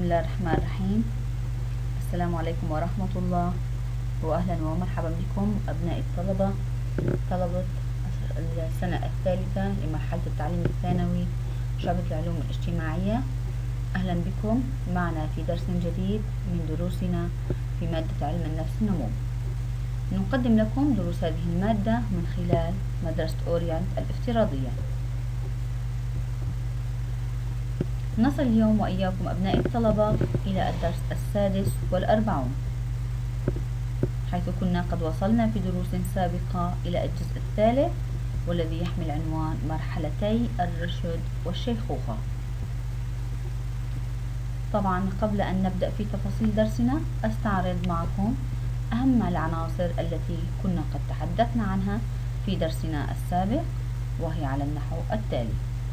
الله الرحمن الرحيم. السلام عليكم ورحمة الله، وأهلا ومرحبا بكم أبناء طلبة السنة الثالثة لمرحلة التعليم الثانوي شعبة العلوم الاجتماعية. أهلا بكم معنا في درس جديد من دروسنا في مادة علم النفس النمو. نقدم لكم دروس هذه المادة من خلال مدرسة أورينت الافتراضية. نصل اليوم وإياكم أبناء الطلبة إلى الدرس 46، حيث كنا قد وصلنا في دروس سابقة إلى الجزء الثالث، والذي يحمل عنوان مرحلتي الرشد والشيخوخة. طبعا قبل أن نبدأ في تفاصيل درسنا أستعرض معكم أهم العناصر التي كنا قد تحدثنا عنها في درسنا السابق، وهي على النحو التالي.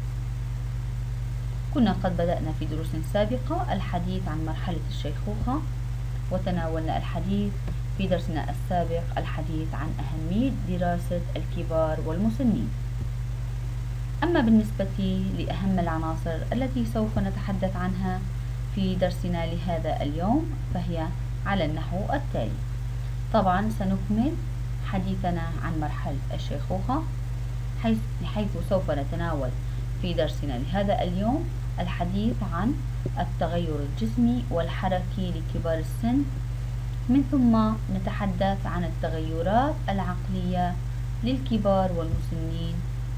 كنا قد بدأنا في دروس سابقة الحديث عن مرحلة الشيخوخة، وتناولنا الحديث في درسنا السابق الحديث عن أهمية دراسة الكبار والمسنين. أما بالنسبة لأهم العناصر التي سوف نتحدث عنها في درسنا لهذا اليوم فهي على النحو التالي. طبعا سنكمل حديثنا عن مرحلة الشيخوخة، حيث سوف نتناول في درسنا لهذا اليوم الحديث عن التغير الجسمي والحركي لكبار السن، من ثم نتحدث عن التغيرات العقلية للكبار والمسنين،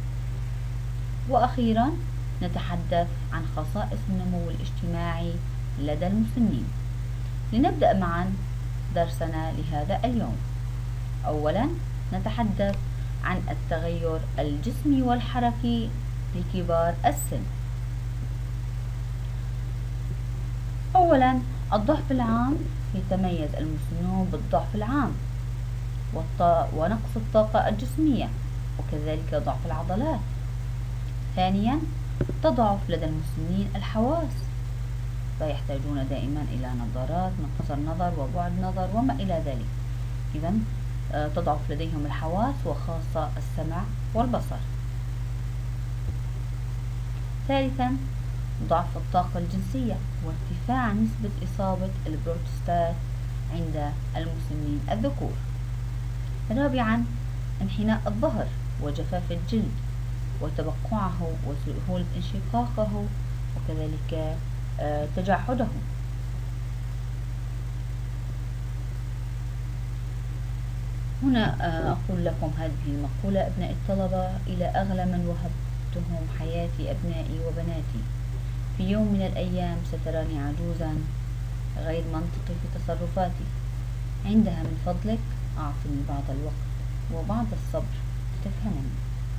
وأخيرا نتحدث عن خصائص النمو الاجتماعي لدى المسنين. لنبدأ معا درسنا لهذا اليوم. أولا نتحدث عن التغير الجسمي والحركي لكبار السن. أولا الضعف العام، يتميز المسنون بالضعف العام ونقص الطاقة الجسمية، وكذلك ضعف العضلات. ثانيا تضعف لدى المسنين الحواس، فيحتاجون دائما إلى نظارات من قصر نظر وبعد نظر وما إلى ذلك. إذن تضعف لديهم الحواس وخاصة السمع والبصر. ثالثا ضعف الطاقة الجنسية وارتفاع نسبة إصابة البروستات عند المسنين الذكور. رابعا انحناء الظهر وجفاف الجلد وتبقعه وسهولة انشقاقه، وكذلك تجعده. هنا أقول لكم هذه المقولة أبناء الطلبة: إلى أغلى من وهبتهم حياتي أبنائي وبناتي، في يوم من الأيام ستراني عجوزا غير منطقي في تصرفاتي، عندها من فضلك أعطني بعض الوقت وبعض الصبر لتفهمني.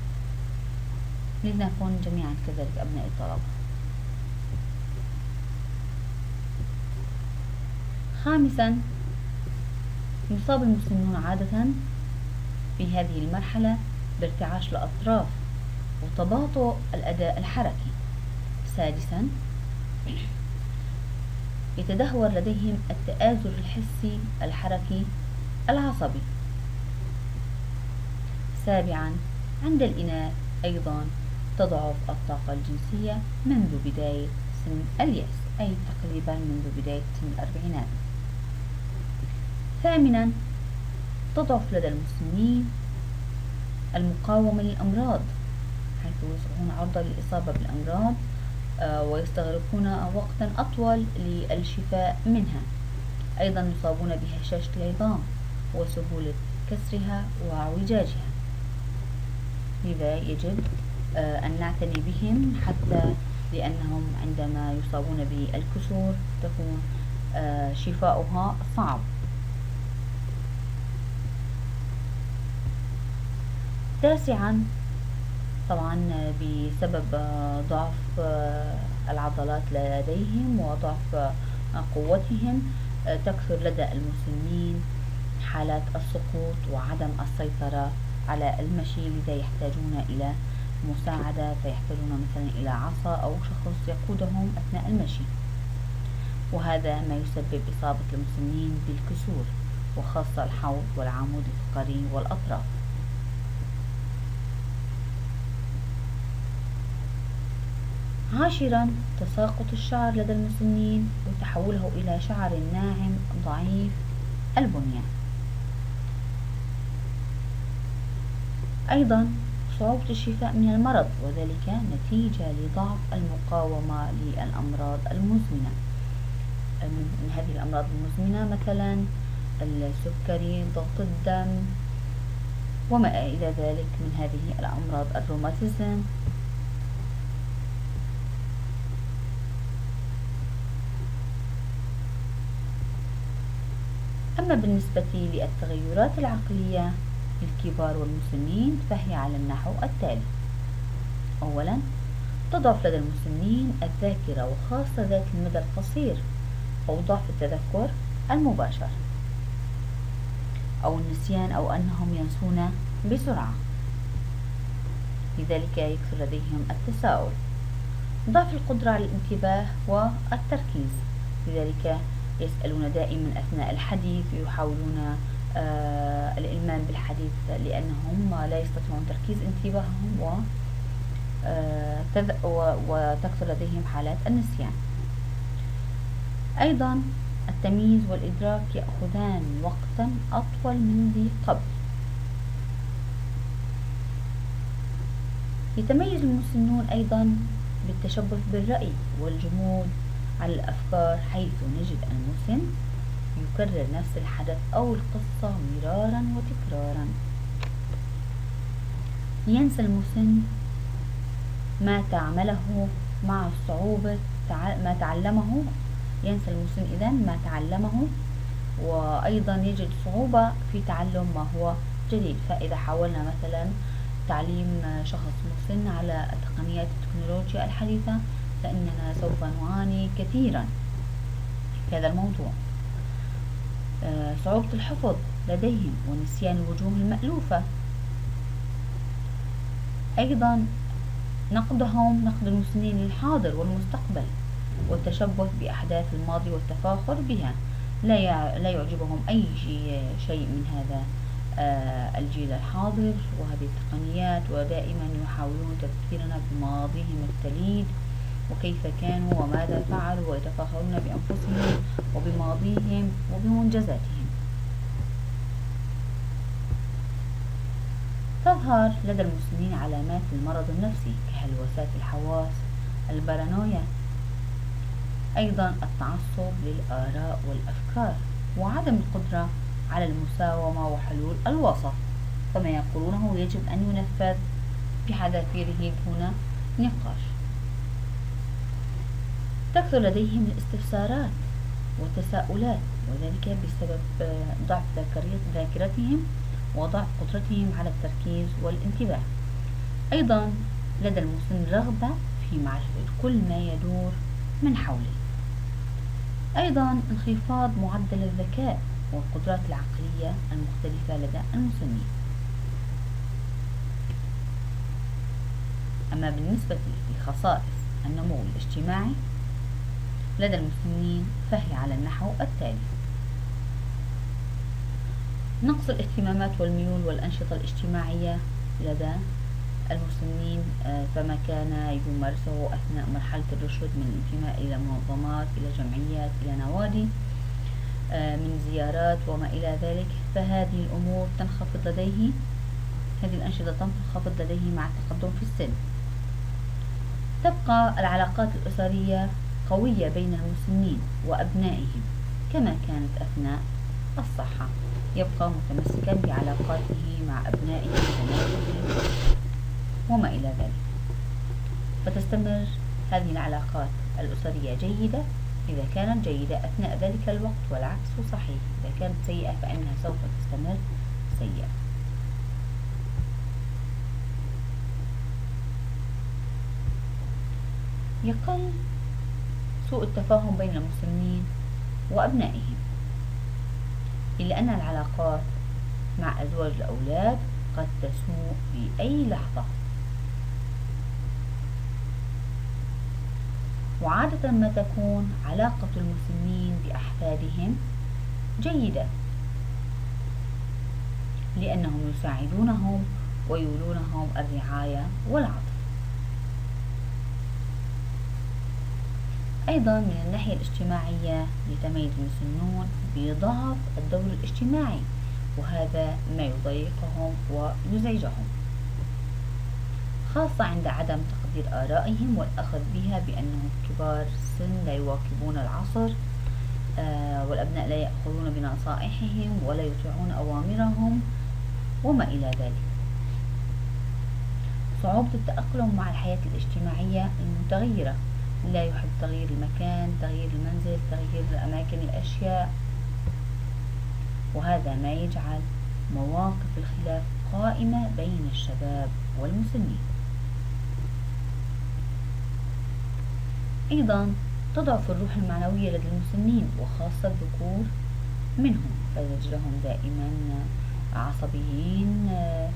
لنكن جميعا كذلك أبناء الطلبة. خامسا يصاب المسنون عادة في هذه المرحلة بارتعاش الأطراف وتباطؤ الأداء الحركي. سادسا يتدهور لديهم التآزر الحسي الحركي العصبي. سابعا عند الإناث أيضا تضعف الطاقة الجنسية منذ بداية سن اليأس، أي تقريبا منذ بداية سن الأربعينات. ثامنا تضعف لدى المسنين المقاومة للأمراض، حيث يصبحون عرضة للإصابة بالأمراض ويستغرقون وقتا أطول للشفاء منها. أيضا يصابون بهشاشة العظام وسهولة كسرها وعوجاجها، لذا يجب أن نعتني بهم، حتى لأنهم عندما يصابون بالكسور تكون شفاؤها صعب. تاسعا طبعا بسبب ضعف العضلات لديهم وضعف قوتهم تكثر لدى المسنين حالات السقوط وعدم السيطرة على المشي، لذا يحتاجون إلى مساعدة، فيحتاجون مثلا إلى عصا أو شخص يقودهم أثناء المشي، وهذا ما يسبب إصابة المسنين بالكسور، وخاصة الحوض والعمود الفقري والأطراف. 10. تساقط الشعر لدى المسنين وتحوله إلى شعر ناعم ضعيف البنية. أيضا صعوبة الشفاء من المرض، وذلك نتيجة لضعف المقاومة للأمراض المزمنة. من هذه الأمراض المزمنة مثلا السكري، ضغط الدم، وما إلى ذلك من هذه الأمراض، الروماتيزم. أما بالنسبة للتغيرات العقلية للكبار والمسنين فهي على النحو التالي: أولا، تضعف لدى المسنين الذاكرة، وخاصة ذات المدى القصير، أو ضعف التذكر المباشر، أو النسيان، أو أنهم ينسون بسرعة، لذلك يكثر لديهم التساؤل. ضعف القدرة على الانتباه والتركيز، لذلك يسألون دائما أثناء الحديث، ويحاولون الإلمام بالحديث لأنهم لا يستطيعون تركيز انتباههم، وتكثر لديهم حالات النسيان. أيضا التمييز والإدراك يأخذان وقتا أطول من ذي قبل. يتميز المسنون أيضا بالتشبث بالرأي والجمود على الأفكار، حيث نجد المسن يكرر نفس الحدث أو القصة مرارا وتكرارا. ينسى المسن ما تعمله مع صعوبة ما تعلمه، ينسى المسن إذن ما تعلمه، وأيضا يجد صعوبة في تعلم ما هو جديد. فإذا حاولنا مثلا تعليم شخص مسن على تقنيات التكنولوجيا الحديثة فإننا سوف نعاني كثيرا في هذا الموضوع. صعوبة الحفظ لديهم ونسيان الوجوه المألوفة. أيضا نقد المسنين للحاضر والمستقبل، والتشبث بأحداث الماضي والتفاخر بها. لا يعجبهم أي شيء من هذا الجيل الحاضر وهذه التقنيات، ودائما يحاولون تذكيرنا بماضيهم التليد وكيف كانوا وماذا فعلوا، ويتفاخرون بأنفسهم وبماضيهم وبمنجزاتهم. تظهر لدى المسنين علامات المرض النفسي كهلوسات الحواس، البارانويا، أيضا التعصب للآراء والأفكار، وعدم القدرة على المساومة وحلول الوسط، فما يقولونه يجب أن ينفذ بحذافيره دون نقاش. تكثر لديهم الاستفسارات والتساؤلات، وذلك بسبب ضعف ذاكرتهم وضعف قدرتهم على التركيز والانتباه. أيضا لدى المسن رغبة في معرفة كل ما يدور من حوله. أيضا انخفاض معدل الذكاء والقدرات العقلية المختلفة لدى المسنين. أما بالنسبة لخصائص النمو الاجتماعي لدى المسنين فهي على النحو التالي: نقص الاهتمامات والميول والأنشطة الاجتماعية لدى المسنين، فما كان يمارسه أثناء مرحلة الرشد من الانتماء إلى منظمات، إلى جمعيات، إلى نوادي، من زيارات وما إلى ذلك، فهذه الأمور تنخفض لديه، هذه الأنشطة تنخفض لديه مع التقدم في السن. تبقى العلاقات الأسرية قوية بين المسنين وأبنائهم كما كانت أثناء الصحة، يبقى متمسكا بعلاقاته مع أبنائه وبناته وما إلى ذلك، فتستمر هذه العلاقات الأسرية جيدة إذا كانت جيدة أثناء ذلك الوقت، والعكس صحيح، إذا كانت سيئة فإنها سوف تستمر سيئة. يقل سوء التفاهم بين المسنين وأبنائهم، إلا أن العلاقات مع أزواج الأولاد قد تسوء في أي لحظة، وعادة ما تكون علاقة المسنين بأحفادهم جيدة لأنهم يساعدونهم ويولونهم الرعاية والعطف. أيضا من الناحية الاجتماعية يتميز المسنون بضعف الدور الاجتماعي، وهذا ما يضايقهم ويزعجهم، خاصة عند عدم تقدير آرائهم والأخذ بها بأنهم كبار السن لا يواكبون العصر، والأبناء لا يأخذون بنصائحهم ولا يطيعون أوامرهم وما إلى ذلك. صعوبة التأقلم مع الحياة الاجتماعية المتغيرة، لا يحب تغيير المكان، تغيير المنزل، تغيير أماكن الأشياء، وهذا ما يجعل مواقف الخلاف قائمة بين الشباب والمسنين. أيضا تضعف الروح المعنوية لدى المسنين وخاصة الذكور منهم، فتجدهم دائما عصبيين،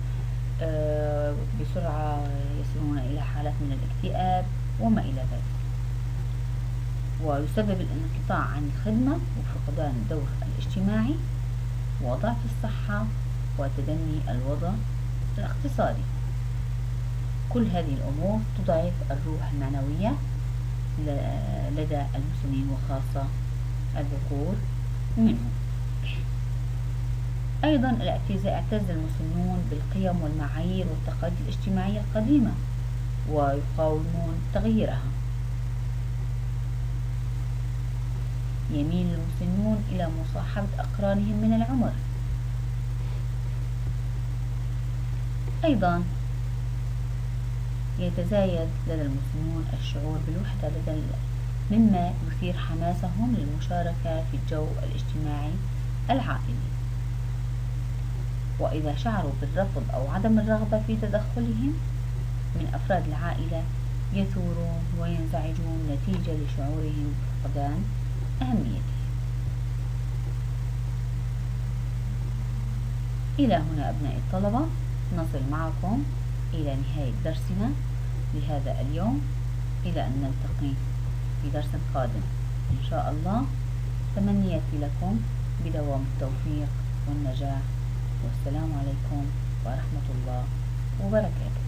بسرعة يصلون إلى حالات من الاكتئاب وما إلى ذلك، ويسبب الانقطاع عن الخدمة وفقدان الدور الاجتماعي وضعف الصحة وتدني الوضع الاقتصادي. كل هذه الأمور تضعف الروح المعنوية لدى المسنين وخاصة الذكور منهم. أيضا اعتز المسنون بالقيم والمعايير والتقاليد الاجتماعية القديمة ويقاومون تغييرها. يميل المسنون إلى مصاحبة أقرانهم من العمر. أيضا يتزايد لدى المسنون الشعور بالوحدة مما يثير حماسهم للمشاركة في الجو الاجتماعي العائلي، وإذا شعروا بالرفض أو عدم الرغبة في تدخلهم من أفراد العائلة يثورون وينزعجون نتيجة لشعورهم بفقدان أهميته. إلى هنا أبنائي الطلبة نصل معكم إلى نهاية درسنا لهذا اليوم، إلى أن نلتقي في درس قادم إن شاء الله. تمنياتي لكم بدوام التوفيق والنجاح، والسلام عليكم ورحمة الله وبركاته.